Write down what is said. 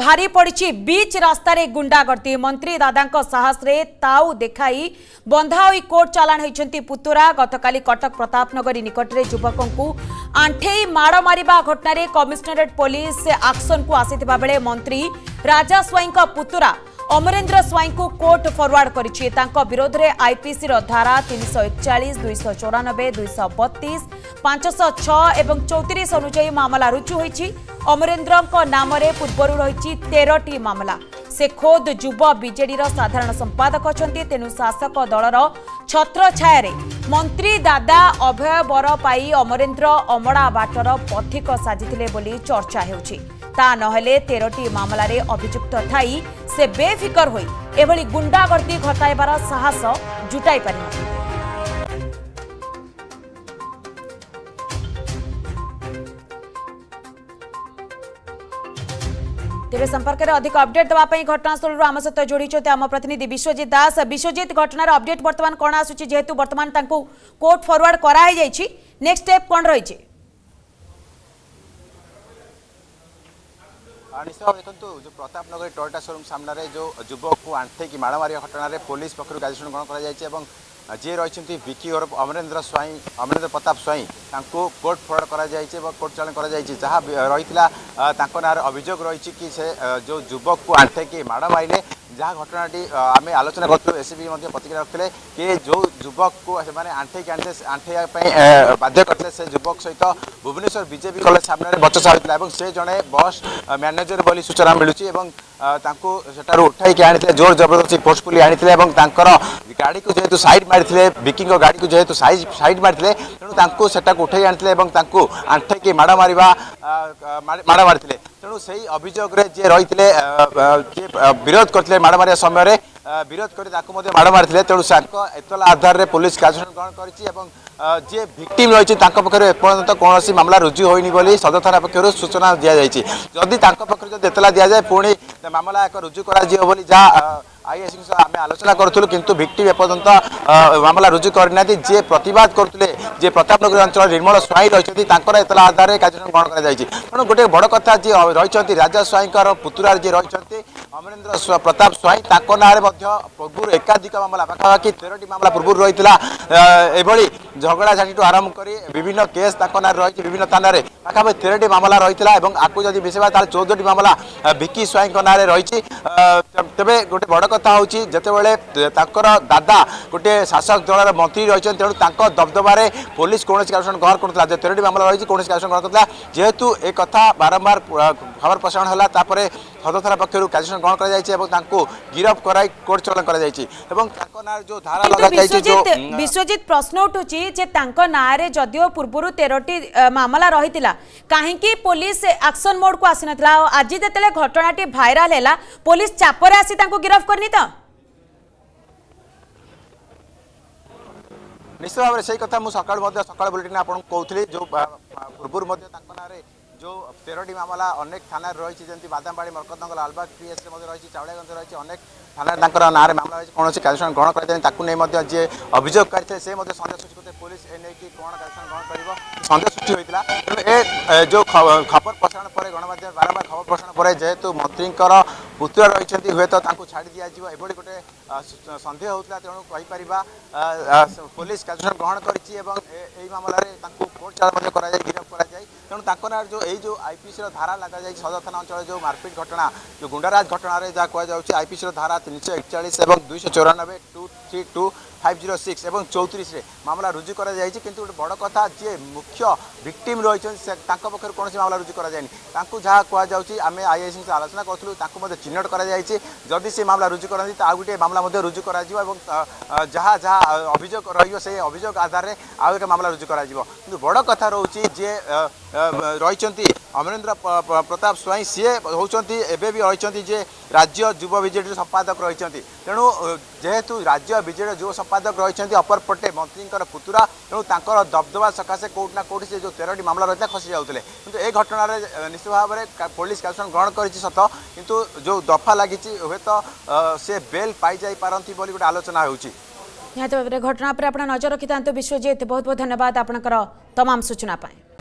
भारी पड़ी बीच रास्तार गुंडागर्दी मंत्री दादा साहस रे ताऊ देखाई बंधा होई कोर्ट चालाण होती पुतुरा गतकाली कटक प्रतापनगर निकट में युवकों को आंठेई माड़ मारिबा घटना कमिशनरेट पुलिस एक्शन को आसीथिबा बेले मंत्री राजा स्वाई पुतुरा अमरेंद्र स्वाई को कोर्ट फरवर्ड करिछि तांको विरोध रे आईपीसी रो धारा 341 294 232 506 एवं 34 अनुसार मामला रुजु होईछि। अमरेंद्र नाम रे पूर्वरु रहिछि 13टी मामला। से खोद युव बीजेडी रो साधारण संपादक अछंती तेनु शासक दलर छत्र छाया मंत्री दादा अभय बर पाई अमरेंद्र अमड़ा बाटर पथिक साजिथिले बोली चर्चा हेउछि। ता नहले 13टी मामला रे अभियुक्त थाई से बेफिकर होई एभली गुंडागर्दी घटाइबार साहस जुटाई पारि तेरे संपर्क में अधिक अपडेट देवाई घटनास्थल आम सहित जोड़ी आम प्रतिनिधि विश्वजित दास। विश्वजित घटनार अपडेट बर्तमान कौन आसूची जेहेतु बर्तमान तांको कोर्ट फरवर्ड कराई जाइछि नेक्स्ट स्टेप कौन रही? निश्चय देखो जो प्रतापनगर टोयोटा शोरूम सामने जो युवक को आंठे की माड़ मारिया घटना पुलिस पक्ष कार्यानुष्ठान ग्रहण कर जी रही विकी और अमरेंद्र स्वाई अमरेंद्र प्रताप स्वाई कोर्ट फरवर्ड कर कोर्ट चालाण कर जहाँ रही ना अभियोग रही कि से जो युवक को आंठे की माड़ मारे जहाँ घटनाटी आम आलोचना करूँ एसपी प्रतिक्रिया रखते कि जो युवक को आंठे आंठे बाध्य करते से युवक सहित भुवनेश्वर बीजेपी कॉलेज सामने बचसा होता है से जड़े बस मैनेजर बोली सूचना मिलूँ सेठार उठाई आनी जोर जबरदस्ती फोर्सफुली आनी गाड़ी को जेहेतु साइड मारी विकी गाड़ी को जेहेतु साइड मारी तेणु से उठाई आनी आंठे की माड़ मारी तेणु से अभियोग जी रही विरोध करते माड़ मारिया समय विरोध कर माड़ मारी तेणु एतला आधार में पुलिस कार्यानुष्ठान ग्रहण कर जी भिक्टिम रही पक्षर एपर्यंत कौन मामला रुजु होनी बोली सदर थाना पक्षर सूचना दि जाएगी। जदि पक्षर एतला दि जाए पुणी मामला एक रुजु कर जहाँ आईएस आम आलोचना करूँ किंतु भिक्टिम एपर्यंत मामला रुजु करना जे प्रतिवाद करते जे प्रतापनगर अंचल निर्मल स्वाई रही एतला आधार में कार्यानुष्ठान ग्रहण कर तेणु गोटे बड़ कथा जी रही राजा स्वाई पुतुरा जी रही अमरेंद्र प्रताप स्वाई ना पूर्व एकाधिक मामला पाखापाखि 13टी मामला पूर्व रही झगड़ा झाटी आरंभ कर विभिन्न केस ना रही विभिन्न थाना पाखापाखि 13टी मामला रही आपको जब मिसेबा 14टी मामला विकी स्वाई ना रही तेरे गोटे बड़ कथा हूँ जितेबाला दादा गोटे शासक दल मंत्री रही तेणु दबदबार पुलिस कौन कार्यानुष्ठान ग्रहण करूला 13टी मामला रही कौन कार्यानुष्ठान ग्रहण करूला जेहेतु एक कथा बारंबार खबर प्रसारण है सदर थाना पक्ष कार्यानुष्ठान ग्रहण कर गिरफ कराई कोर्ट चालाण कर जो धारा लगा विश्वजित प्रश्न उठुची जे तांको नारे जदियो पूर्व 13टी मामला रही कहीं पुलिस एक्शन मोड को आसी नथिला आज जेतेले घटनाटी भाइराल हैला पुलिस चापरे आसी तांको गिरफ करनी तो निश्चित भाव में से कथा मुझे सकाल बुलेटिन आपको कहूली जो पूर्व जो 13टी मामला अनेक थाना रही जमी बादामबाड़ी मरकतंग लालबाग पीएस रही चावड़ागंज रही अनेक थाना ना मामला रही कौन कार्यानुष्ठान ग्रहण कर जी अभियोग करते से सन्देह सृष्टि करते पुलिस एने कि कौन कार्यानुष्ठान ग्रहण कर सन्देह सृष्टि होता तेणु जो खबर प्रसारण पर गणमाध्यम बारंबार खबर प्रसारण पर जेहेतु मंत्री पुत्र रही हुए तो छाड़ी दि जाए गोटे सन्देह होता तेणु कहीपर पुलिस कार्यानुष्ठान ग्रहण कर मामलें कोर्ट चालाण गिरफ कराए तेणु जो जो आईपीसी धारा लग जाए सदर थाना अंचल जो मारपिट घटना जो गुंडाराज घटना जहाँ कहुच्छे आईपीसी धारा 341 और 294 232 506 और 34 मामला रुजु कर किंतु गोटे बड़ कथा जी मुख्य भिक्टिम रही पक्ष कौन मामला रुजु कर जहाँ कहुच्छे आम आईएस आलोचना करूँ चिन्हट कर से मामला रुजु करती आउ गोटे मामला रुजु कर जहाँ जहाँ अभियोग रही अभियोग आधार में आउ एक मामला रुजु कर बड़ कथा रोचे जे रही अमरेंद्र प्रताप स्वाई सी होती एवं भी रही जे राज्य युव बीजेडी संपादक रही तेणु जेहेतु राज्य बीजेडी युव संपादक रही अपर पटे मंत्री पुतुरा तेणु दबदबा सकाशे कौटना कौटी से जो 13टी मामला रही खसी जाते किंतु ए घटना निश्चित भाव में पुलिस कार्यानुष्ठान ग्रहण कर सत किंतु जो दफा लगी हे तो से बेल पाई जाई पारंती बोली गोटे आलोचना होउची। घटना पर आप नजर रखि विश्वजित बहुत बहुत धन्यवाद आपनकर तमाम सूचना पाए।